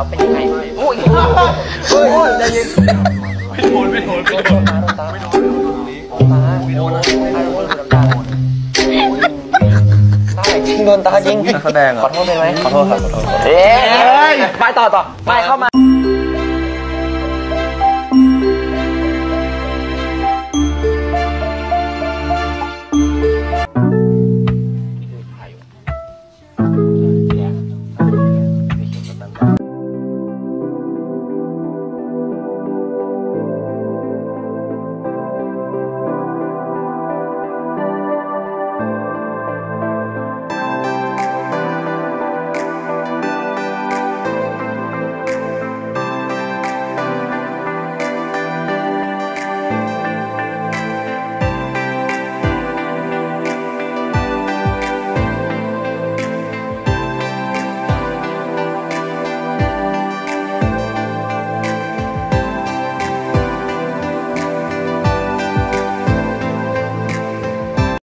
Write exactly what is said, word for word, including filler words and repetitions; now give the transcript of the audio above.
แล้วเป็นยังไงโอ้ยโอ้ยใจเย็นไม่โดนไม่โดนไม่โดนตาตาไม่โดนตาไม่โดนนะไม่โดนตาตาจริงโดนตาจริงนักแสดงขอโทษได้ไหมขอโทษครับขอโทษเอ๊ะไปต่อต่อไปเข้ามา